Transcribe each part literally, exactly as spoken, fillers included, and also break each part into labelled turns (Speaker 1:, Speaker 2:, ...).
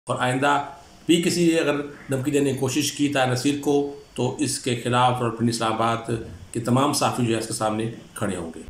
Speaker 1: और आइंदा भी किसी ने अगर धमकी देने की कोशिश की ताहिर नसीर को तो इसके खिलाफ और पिंडी इस्लामाबाद के तमाम साफ़ी जो है इसके सामने खड़े होंगे।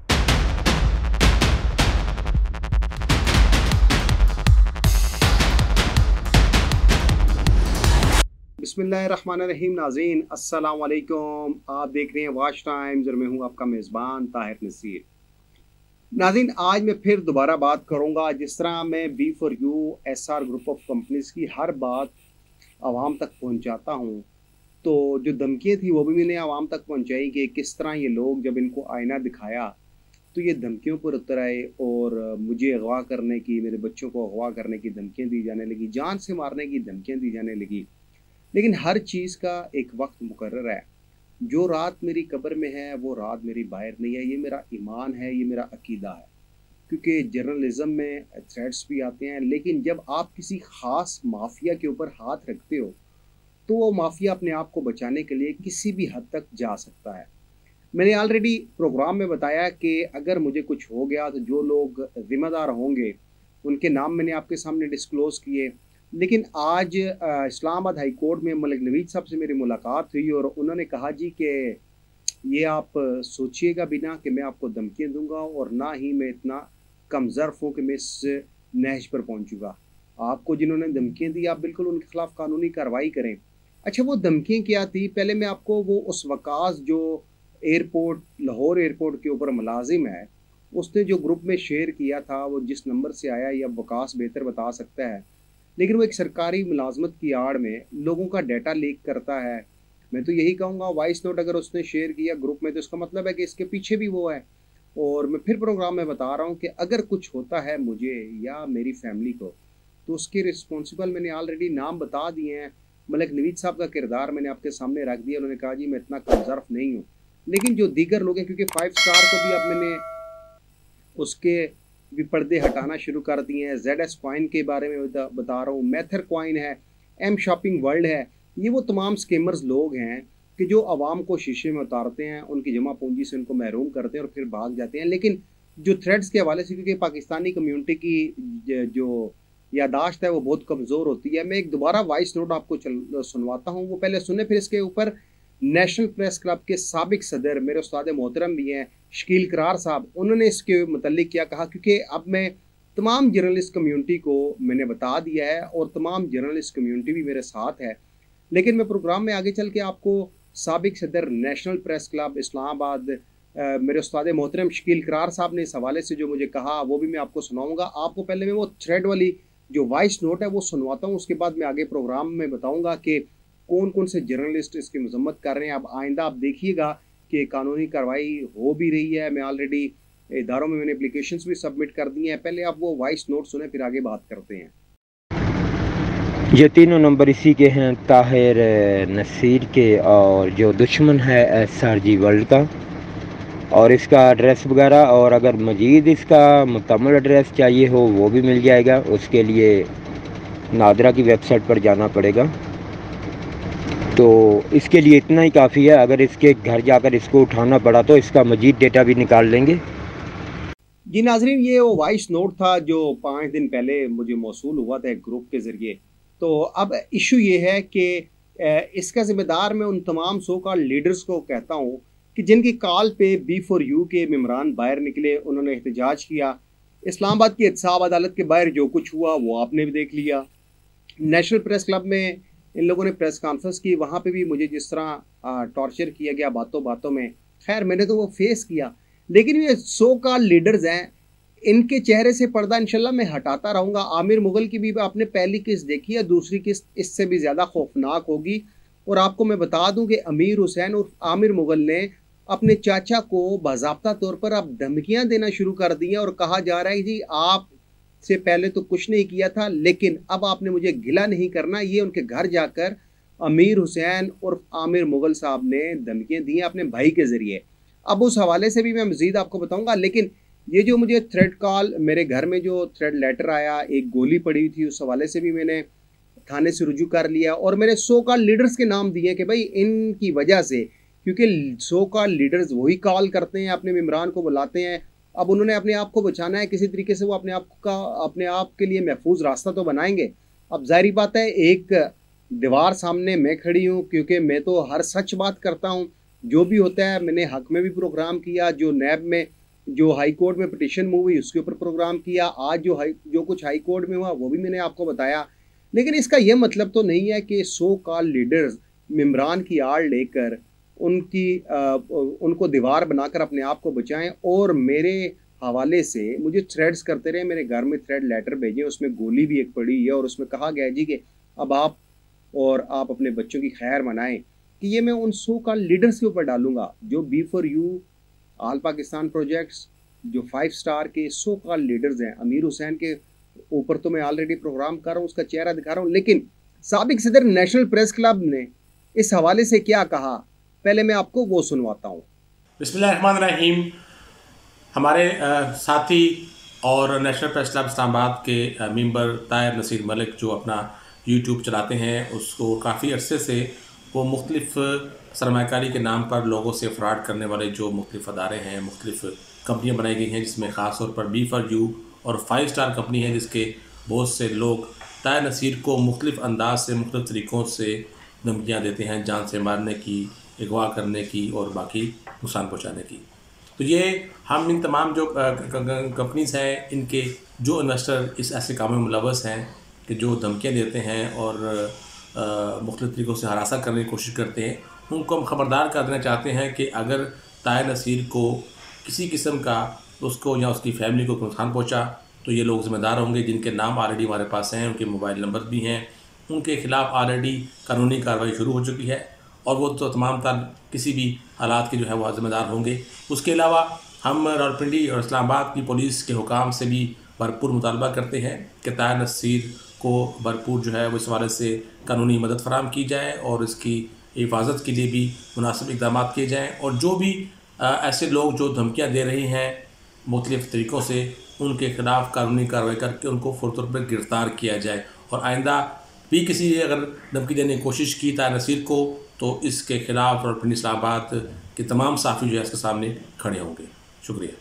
Speaker 2: बिस्मिल्लाहिर्रहमानिर्रहीम। नाज़रीन अस्सलाम वालेकुम। आप देख रहे हैं वाच टाइम्स और मैं हूं आपका मेज़बान ताहिर नसीर। नाज़रीन, आज मैं फिर दोबारा बात करूंगा। जिस तरह मैं B for U S R group of companies की हर बात आवाम तक पहुंचाता हूं, तो जो धमकियाँ थी वो भी मैंने आवाम तक पहुंचाई कि किस तरह ये लोग जब इनको आईना दिखाया तो ये धमकियों पर उतर आए और मुझे अगवा करने की, मेरे बच्चों को अगवा करने की धमकियाँ दी जाने लगी, जान से मारने की धमकियाँ दी जाने लगी। लेकिन हर चीज़ का एक वक्त मुकर्रर है। जो रात मेरी कब्र में है वो रात मेरी बाहर नहीं है। ये मेरा ईमान है, ये मेरा अकीदा है। क्योंकि जर्नलिज्म में थ्रेट्स भी आते हैं, लेकिन जब आप किसी ख़ास माफिया के ऊपर हाथ रखते हो तो वो माफिया अपने आप को बचाने के लिए किसी भी हद तक जा सकता है। मैंने ऑलरेडी प्रोग्राम में बताया कि अगर मुझे कुछ हो गया तो जो लोग ज़िम्मेदार होंगे उनके नाम मैंने आपके सामने डिस्क्लोज़ किए। लेकिन आज इस्लामाबाद हाई कोर्ट में मलिक नवीद साहब से मेरी मुलाकात हुई और उन्होंने कहा जी कि ये आप सोचिएगा भी ना कि मैं आपको धमकियाँ दूंगा और ना ही मैं इतना कमज़र्फ हूँ कि मैं इस नहज पर पहुँचूँगा। आपको जिन्होंने धमकियाँ दी आप बिल्कुल उनके खिलाफ़ कानूनी कार्रवाई करें। अच्छा, वो धमकियाँ क्या थी? पहले मैं आपको वो उस वकास जो एयरपोर्ट लाहौर एयरपोर्ट के ऊपर मुलाजिम है, उसने जो ग्रुप में शेयर किया था, वो जिस नंबर से आया या वकास बेहतर बता सकता है, लेकिन वो एक सरकारी मुलाजमत की आड़ में लोगों का डाटा लीक करता है। मैं तो यही कहूँगा, वॉइस नोट अगर उसने शेयर किया ग्रुप में तो इसका मतलब है कि इसके पीछे भी वो है। और मैं फिर प्रोग्राम में बता रहा हूँ कि अगर कुछ होता है मुझे या मेरी फैमिली को तो उसके रिस्पॉन्सिबल मैंने ऑलरेडी नाम बता दिए हैं। मलिक नवीद साहब का किरदार मैंने आपके सामने रख दिया। उन्होंने कहा जी मैं इतना कमज़र्फ नहीं हूँ। लेकिन जो दीगर लोग हैं, क्योंकि फाइव स्टार को भी अब मैंने उसके भी पर्दे हटाना शुरू कर दिए हैं। जेड एस कॉइन के बारे में बता, बता रहा हूँ। मैथर कॉइन है, एम शॉपिंग वर्ल्ड है। ये वो तमाम स्केमर्स लोग हैं कि जो आवाम को शीशे में उतारते हैं, उनकी जमा पूंजी से उनको महरूम करते हैं और फिर भाग जाते हैं। लेकिन जो थ्रेड्स के हवाले से, क्योंकि पाकिस्तानी कम्यूनिटी की जो यादाश्त है वो बहुत कमज़ोर होती है, मैं एक दोबारा वॉइस नोट आपको चल सुनवाता हूँ। वो पहले सुने, फिर इसके ऊपर नेशनल प्रेस क्लब के साबिक सदर, मेरे उस्ताद मोहतरम भी हैं, शकील करार साहब, उन्होंने इसके मतलब क्या कहा। क्योंकि अब मैं तमाम जर्नलिस्ट कम्यूनिटी को मैंने बता दिया है और तमाम जर्नलिस्ट कम्यूनिटी भी मेरे साथ है। लेकिन मैं प्रोग्राम में आगे चल के आपको साबिक सदर नेशनल प्रेस क्लब इस्लामाबाद मेरे उस्ताद मोहतरम शकील करार साहब ने इस हवाले से जो मुझे कहा वो भी मैं आपको सुनाऊँगा। आपको पहले मैं वो थ्रेड वाली जो वॉइस नोट है वो सुनवाता हूँ, उसके बाद मैं आगे प्रोग्राम में बताऊँगा कि कौन कौन से जर्नलिस्ट इसकी मजम्मत कर रहे हैं। अब आइंदा आप देखिएगा कि कानूनी कार्रवाई हो भी रही है। मैं ऑलरेडी इदारों में मैंने एप्लीकेशंस भी सबमिट कर दी हैं। पहले आप वो वॉइस नोट सुने, फिर आगे बात करते हैं।
Speaker 3: ये तीनों नंबर इसी के हैं, ताहिर नसीर के, और जो दुश्मन है एस आर जी वर्ल्ड का, और इसका एड्रेस वगैरह, और अगर मजीद इसका मुकम्मल एड्रेस चाहिए हो वो भी मिल जाएगा। उसके लिए नादरा की वेबसाइट पर जाना पड़ेगा। तो इसके लिए इतना ही काफ़ी है। अगर इसके घर जाकर इसको उठाना पड़ा तो इसका मजीद डेटा भी निकाल लेंगे।
Speaker 2: जी नाजरीन, ये वो वॉइस नोट था जो पाँच दिन पहले मुझे मौसूल हुआ था एक ग्रुप के ज़रिए। तो अब इशू ये है कि इसका ज़िम्मेदार मैं उन तमाम सो कॉल्ड लीडर्स को कहता हूँ कि जिनकी कॉल पे बी फॉर यू के मेम्बरान बाहर निकले, उन्होंने एहतजाज किया। इस्लामाबाद की एहतसाब अदालत के बाहर जो कुछ हुआ वो आपने भी देख लिया। नेशनल प्रेस क्लब में इन लोगों ने प्रेस कॉन्फ्रेंस की, वहाँ पे भी मुझे जिस तरह टॉर्चर किया गया बातों बातों में, खैर मैंने तो वो फेस किया। लेकिन ये सो कॉल्ड लीडर्स हैं, इनके चेहरे से पर्दा इंशाल्लाह मैं हटाता रहूँगा। आमिर मुगल की भी आपने पहली किस्त देखी है, दूसरी किस्त इससे भी ज़्यादा खौफनाक होगी। और आपको मैं बता दूं कि अमीर हुसैन और आमिर मुगल ने अपने चाचा को बाज़ाब्ता तौर पर अब धमकियां देना शुरू कर दी हैं और कहा जा रहा है जी आप से पहले तो कुछ नहीं किया था, लेकिन अब आपने मुझे गिला नहीं करना। ये उनके घर जाकर अमीर हुसैन और आमिर मुगल साहब ने धमकियां दी हैं अपने भाई के ज़रिए। अब उस हवाले से भी मैं मज़ीद आपको बताऊंगा। लेकिन ये जो मुझे थ्रेड कॉल, मेरे घर में जो थ्रेड लेटर आया, एक गोली पड़ी थी, उस हवाले से भी मैंने थाने से रुजू कर लिया और मैंने सो कॉल लीडर्स के नाम दिए कि भाई इनकी वजह से, क्योंकि सो कॉल लीडर्स वही कॉल करते हैं, अपने मेम्बरान को बुलाते हैं। अब उन्होंने अपने आप को बचाना है किसी तरीके से, वो अपने आप का अपने आप के लिए महफूज रास्ता तो बनाएंगे। अब जाहिर बात है एक दीवार सामने मैं खड़ी हूँ, क्योंकि मैं तो हर सच बात करता हूँ। जो भी होता है मैंने हक में भी प्रोग्राम किया, जो नैब में जो हाई कोर्ट में पिटिशन मूव हुई उसके ऊपर प्रोग्राम किया, आज जो हाई जो कुछ हाई कोर्ट में हुआ वो भी मैंने आपको बताया। लेकिन इसका ये मतलब तो नहीं है कि सो कॉल लीडर्स मेम्बरान की आड़ लेकर उनकी आ, उनको दीवार बनाकर अपने आप को बचाएं और मेरे हवाले से मुझे थ्रेड्स करते रहे। मेरे घर में थ्रेड लेटर भेजे, उसमें गोली भी एक पड़ी है और उसमें कहा गया है जी कि अब आप और आप अपने बच्चों की खैर मनाएं, कि ये मैं उन सो कॉल लीडर्स के ऊपर डालूंगा जो B for U, all Pakistan projects, जो फाइव स्टार के सो कॉल लीडर्स हैं। अमीर हुसैन के ऊपर तो मैं ऑलरेडी प्रोग्राम कर रहा हूँ, उसका चेहरा दिखा रहा हूँ, लेकिन साबिक सदर नेशनल प्रेस क्लब ने इस हवाले से क्या कहा, पहले मैं आपको वो सुनवाता हूँ।
Speaker 1: बिस्मिल्लाहिर्रहमानिर्रहीम। हमारे अ, साथी और नेशनल प्रेस क्लब इस्लामाबाद के अ, मेंबर ताहिर नसीर मलिक जो अपना यूट्यूब चलाते हैं, उसको काफ़ी अरसे से वो मुख्तलिफ़ सरमाकारी के नाम पर लोगों से फ्रॉड करने वाले जो मुख्तलिफ़ अदारे हैं, मुख्तलिफ़ कंपनियाँ बनाई गई हैं, जिसमें ख़ास तौर पर बी फॉर यू और फाइव स्टार कंपनी है, जिसके बहुत से लोग ताहिर नसीर को मुख्तलिफ़ अंदाज से मुख्तलिफ़ तरीक़ों से धमकियाँ देते हैं, जान से मारने की, अगवा करने की और बाकी नुकसान पहुँचाने की। तो ये हम इन तमाम जो कंपनीज़ हैं, इनके जो इन्वेस्टर इस ऐसे कामों में मुलव्वस हैं कि जो धमकियाँ देते हैं और मुख्तलिफ़ तरीक़ों से हरासा करने की कोशिश करते हैं, उनको हम ख़बरदार कर देना चाहते हैं कि अगर ताहिर नसीर को किसी किस्म का उसको या उसकी फैमिली को नुकसान पहुँचा तो ये लोग ज़िम्मेदार होंगे, जिनके नाम ऑलरेडी हमारे पास हैं, उनके मोबाइल नंबर भी हैं, उनके ख़िलाफ़ ऑलरेडी कानूनी कार्रवाई शुरू हो चुकी है और वो तो तमाम तर किसी भी हालात के जो है वो ज़िम्मेदार होंगे। उसके अलावा हम रावलपिंडी और इस्लामाबाद की पुलिस के हुकाम से भी भरपूर मुतालबा करते हैं कि ताहिर नसीर को भरपूर जो है वो इस हवाले से कानूनी मदद फराहम की जाए और इसकी हिफाजत के लिए भी मुनासिब इक़दाम किए जाएँ और जो भी आ, ऐसे लोग जो धमकियाँ दे रहे हैं मुख्तलिफ़ तरीक़ों से, उनके ख़िलाफ़ कानूनी कार्रवाई करके उनको फ़ौरी तौर पर गिरफ़्तार किया जाए और आइंदा भी किसी ने अगर धमकी देने की कोशिश की ताहिर नसीर को तो इसके ख़िलाफ़ रावलपिंडी इस्लामाबाद के तमाम साफ़ी जो है इसके सामने खड़े होंगे। शुक्रिया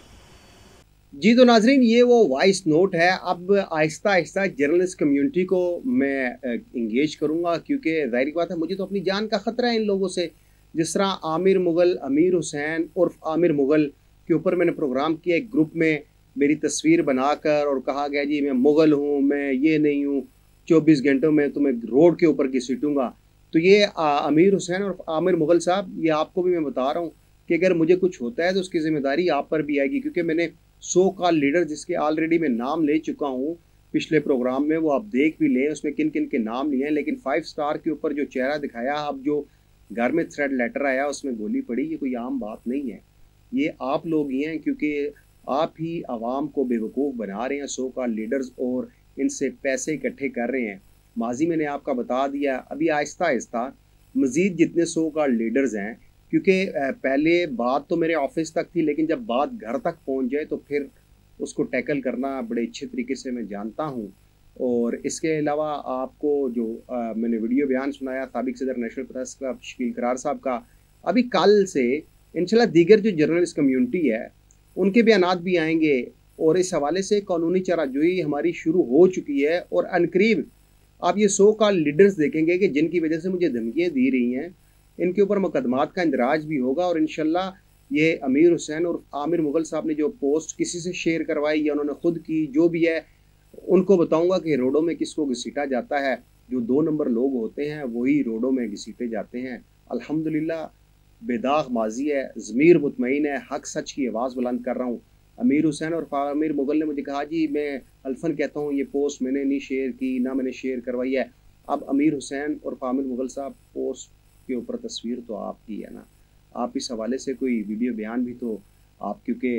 Speaker 2: जी। तो नाजरीन, ये वो वॉइस नोट है। अब आहिस्ता आहिस्ता जर्नलिस्ट कम्युनिटी को मैं इंगेज करूँगा, क्योंकि ज़ाहिर बात है मुझे तो अपनी जान का ख़तरा है इन लोगों से। जिस तरह आमिर मुग़ल, अमीर हुसैन और आमिर मुग़ल के ऊपर मैंने प्रोग्राम किया एक ग्रुप में, मेरी तस्वीर बनाकर और कहा गया जी मैं मुग़ल हूँ, मैं ये नहीं हूँ, चौबीस घंटों में तुम्हें रोड के ऊपर घसीटूँगा। तो ये अमीर हुसैन और आमिर मुग़ल साहब, ये आपको भी मैं बता रहा हूँ कि अगर मुझे कुछ होता है तो उसकी ज़िम्मेदारी आप पर भी आएगी, क्योंकि मैंने सो कॉल लीडर जिसके ऑलरेडी मैं नाम ले चुका हूँ पिछले प्रोग्राम में, वो आप देख भी लें, उसमें किन किन के नाम लिए हैं। लेकिन फाइव स्टार के ऊपर जो चेहरा दिखाया, अब जो घर में थ्रेड लेटर आया उसमें गोली पड़ी, ये कोई आम बात नहीं है। ये आप लोग ही हैं, क्योंकि आप ही आवाम को बेवकूफ़ बना रहे हैं सो कॉल लीडर्स और इनसे पैसे इकट्ठे कर रहे हैं। माजी मैंने आपका बता दिया, अभी आहिस्ता आहिस्ता मज़ीद जितने सो कॉल लीडर्स हैं, क्योंकि पहले बात तो मेरे ऑफिस तक थी, लेकिन जब बात घर तक पहुंच जाए तो फिर उसको टैकल करना बड़े अच्छे तरीके से मैं जानता हूं। और इसके अलावा आपको जो आ, मैंने वीडियो बयान सुनाया साबिक सदर नेशनल प्रेस क्लब शकील करार साहब का, अभी कल से इंशाल्लाह दीगर जो जर्नलिस्ट कम्यूनिटी है उनके बयानात भी आएंगे और इस हवाले से कानूनी चाराजोई हमारी शुरू हो चुकी है। और अनकरीब आप ये सो कॉल लीडर्स देखेंगे कि जिनकी वजह से मुझे धमकियाँ दी रही हैं, इनके ऊपर मुकदमात का इंदराज भी होगा। और इंशाल्लाह ये अमीर हुसैन और आमिर मुग़ल साहब ने जो पोस्ट किसी से शेयर करवाई या उन्होंने ख़ुद की, जो भी है, उनको बताऊंगा कि रोडों में किसको घसीटा जाता है। जो दो नंबर लोग होते हैं वही रोडों में घसीटे जाते हैं। अल्हम्दुलिल्लाह बेदाग माजी है, ज़मीर मुतमईन है, हक सच की आवाज़ बुलंद कर रहा हूँ। अमीर हुसैन और आमिर मुग़ल ने मुझे कहा जी मैं अल्फन कहता हूँ, ये पोस्ट मैंने नहीं शेयर की, ना मैंने शेयर करवाई है। अब अमीर हुसैन और आमिर मुग़ल साहब पोस्ट के ऊपर तस्वीर तो आपकी है ना, आप इस हवाले से कोई वीडियो बयान भी तो आप, क्योंकि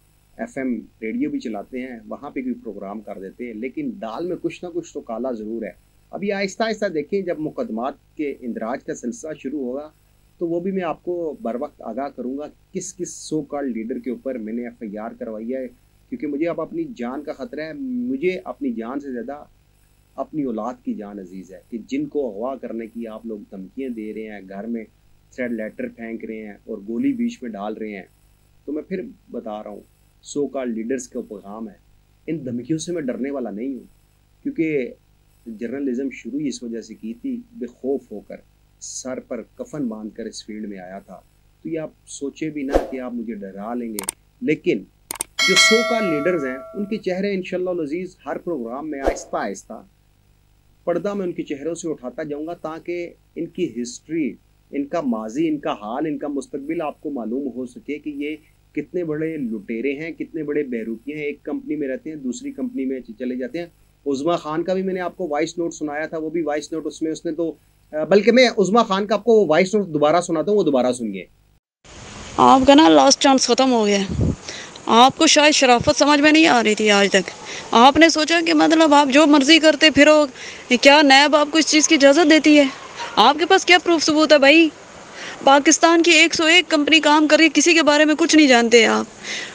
Speaker 2: एफएम रेडियो भी चलाते हैं, वहाँ पे भी प्रोग्राम कर देते हैं, लेकिन दाल में कुछ ना कुछ तो काला ज़रूर है। अभी आहिस्ता आहिस्ता देखें, जब मुकदमात के इंदराज का सिलसिला शुरू होगा तो वो भी मैं आपको बर वक्त आगाह करूँगा किस किस सो कॉल्ड लीडर के ऊपर मैंने एफ आई आर करवाई है, क्योंकि मुझे अब अपनी जान का ख़तरा है। मुझे अपनी जान से ज़्यादा अपनी औलाद की जान अजीज़ है, कि जिनको अगवा करने की आप लोग धमकियाँ दे रहे हैं, घर में थ्रेड लेटर फेंक रहे हैं और गोली बीच में डाल रहे हैं। तो मैं फिर बता रहा हूँ, सो कॉल्ड लीडर्स का पैगाम है, इन धमकियों से मैं डरने वाला नहीं हूँ, क्योंकि जर्नलिज्म शुरू ही इस वजह से की थी, बेखौफ होकर सर पर कफन बांधकर इस फील्ड में आया था। तो ये आप सोचे भी ना कि आप मुझे डरा लेंगे, लेकिन जो सो का लीडर्स हैं उनके चेहरे इंशाअल्लाह अज़ीज़ हर प्रोग्राम में आहिस्ता आहिस्ता पर्दा में उनके चेहरों से उठाता जाऊंगा, ताकि इनकी हिस्ट्री, इनका माजी, इनका हाल, इनका मुस्तकबिल आपको मालूम हो सके कि ये कितने बड़े लुटेरे हैं, कितने बड़े बहरूपी हैं। एक कंपनी में रहते हैं, दूसरी कंपनी में चले जाते हैं। उज़्मा खान का भी मैंने आपको वॉइस नोट सुनाया था, वो भी वॉइस नोट उसमें उसने तो, बल्कि मैं उज़्मा खान का आपको वॉइस नोट दोबारा सुनाता हूँ, वो दोबारा सुनिए।
Speaker 4: आपका ना लास्ट चांस ख़त्म हो गया। आपको शायद शराफत समझ में नहीं आ रही थी आज तक। आपने सोचा कि मतलब आप जो मर्ज़ी करते फिरो, क्या नैब आपको इस चीज़ की इजाज़त देती है? आपके पास क्या प्रूफ सबूत है भाई? पाकिस्तान की एक सौ एक कंपनी काम कर रही है, किसी के बारे में कुछ नहीं जानते आप।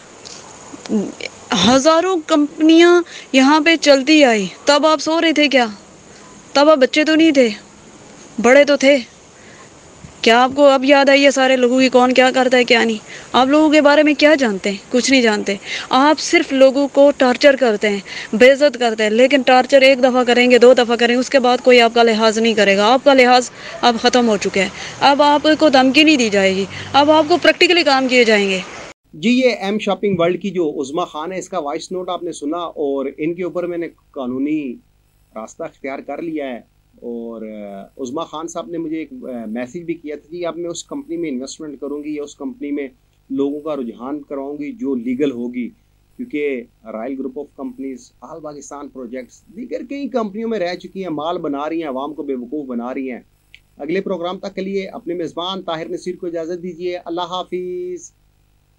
Speaker 4: हज़ारों कंपनियां यहाँ पे चलती आई, तब आप सो रहे थे क्या? तब आप बच्चे तो नहीं थे, बड़े तो थे। क्या आपको अब याद आई है सारे लोगों की, कौन क्या करता है क्या नहीं? आप लोगों के बारे में क्या जानते हैं? कुछ नहीं जानते। आप सिर्फ लोगों को टॉर्चर करते हैं, बेइज्जत करते हैं, लेकिन टॉर्चर एक दफ़ा करेंगे, दो दफ़ा करेंगे, उसके बाद कोई आपका लिहाज नहीं करेगा। आपका लिहाज अब ख़त्म हो चुका है। अब आपको धमकी नहीं दी जाएगी, अब आपको प्रैक्टिकली काम किए जाएंगे।
Speaker 2: जी, ये एम शॉपिंग वर्ल्ड की जो उज़्मा खान है, इसका वॉइस नोट आपने सुना, और इनके ऊपर मैंने कानूनी रास्ता अख्तियार कर लिया है। और उज़्मा खान साहब ने मुझे एक मैसेज भी किया था कि अब मैं उस कंपनी में इन्वेस्टमेंट करूंगी या उस कंपनी में लोगों का रुझान कराऊंगी जो लीगल होगी, क्योंकि royal group of companies, all Pakistan projects, दीगर कई कंपनियों में रह चुकी हैं, माल बना रही हैं, आवाम को बेवकूफ़ बना रही हैं। अगले प्रोग्राम तक के लिए अपने मेज़बान ताहिर नसीर को इजाज़त दीजिए। अल्लाह हाफिज़।